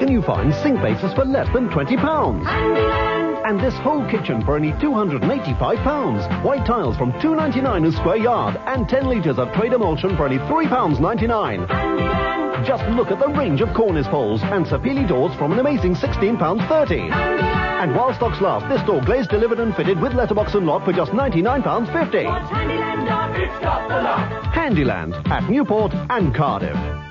can you find sink bases for less than £20? Handiland. And this whole kitchen for only £285. White tiles from £2.99 a square yard. And 10 litres of trade emulsion for only £3.99. Handiland. Just look at the range of cornice poles and Sapili doors from an amazing £16.30. And while stocks last, this door glazed, delivered and fitted with letterbox and lock for just £99.50. What's Handiland got? It's got the lot. Handiland at Newport and Cardiff.